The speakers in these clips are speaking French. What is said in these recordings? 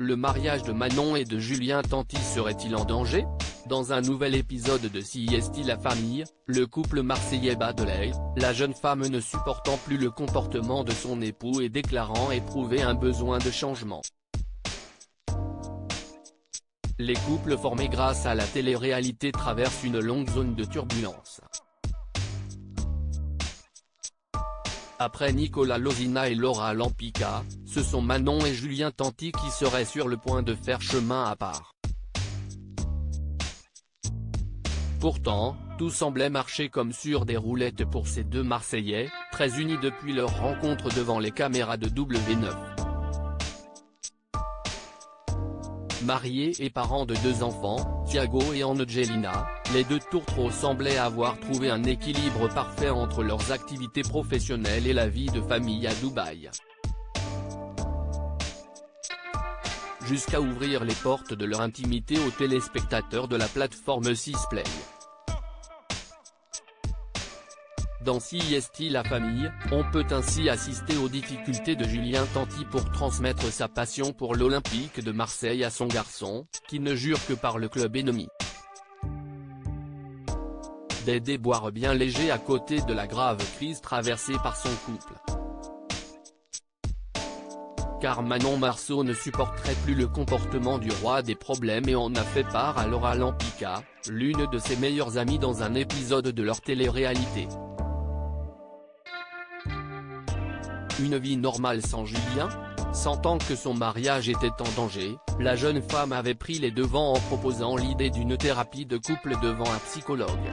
Le mariage de Manon et de Julien Tanti serait-il en danger? Dans un nouvel épisode de CIST La Famille, le couple marseillais bat de l'aile, la jeune femme ne supportant plus le comportement de son époux et déclarant éprouver un besoin de changement. Les couples formés grâce à la télé-réalité traversent une longue zone de turbulence. Après Nicolas Lozina et Laura Lampica, ce sont Manon et Julien Tanti qui seraient sur le point de faire chemin à part. Pourtant, tout semblait marcher comme sur des roulettes pour ces deux Marseillais, très unis depuis leur rencontre devant les caméras de W9. Mariés et parents de deux enfants, Thiago et Angelina, les deux tourtereaux semblaient avoir trouvé un équilibre parfait entre leurs activités professionnelles et la vie de famille à Dubaï. Jusqu'à ouvrir les portes de leur intimité aux téléspectateurs de la plateforme Sisplay. Dans CIST La Famille, on peut ainsi assister aux difficultés de Julien Tanti pour transmettre sa passion pour l'Olympique de Marseille à son garçon, qui ne jure que par le club ennemi. Des déboires bien légers à côté de la grave crise traversée par son couple. Car Manon Marceau ne supporterait plus le comportement du roi des problèmes et en a fait part à Laura Lampica, l'une de ses meilleures amies dans un épisode de leur télé-réalité. Une vie normale sans Julien? Sentant que son mariage était en danger, la jeune femme avait pris les devants en proposant l'idée d'une thérapie de couple devant un psychologue.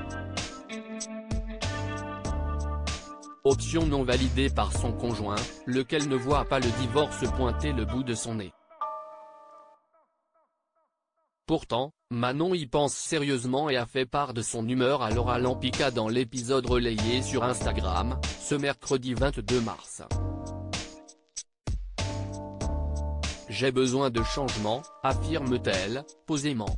Option non validée par son conjoint, lequel ne voit pas le divorce pointer le bout de son nez. Pourtant, Manon y pense sérieusement et a fait part de son humeur à Laura Lampica dans l'épisode relayé sur Instagram, ce mercredi 22 mars. J'ai besoin de changement, affirme-t-elle, posément.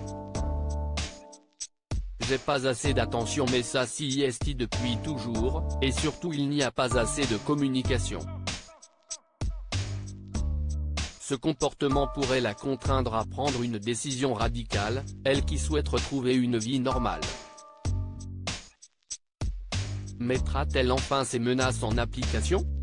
J'ai pas assez d'attention mais ça CIST depuis toujours, et surtout il n'y a pas assez de communication. Ce comportement pourrait la contraindre à prendre une décision radicale, elle qui souhaite retrouver une vie normale. Mettra-t-elle enfin ces menaces en application?